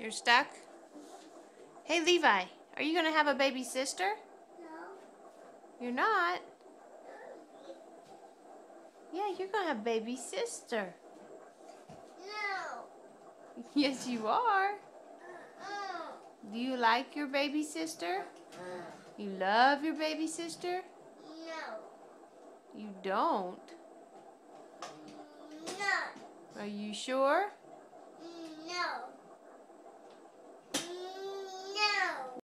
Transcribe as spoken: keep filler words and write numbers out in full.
You're stuck? Hey, Levi, are you going to have a baby sister? No. You're not? Yeah, you're going to have a baby sister. No. Yes, you are. Uh-uh. Do you like your baby sister? You love your baby sister? No. You don't? No. Are you sure?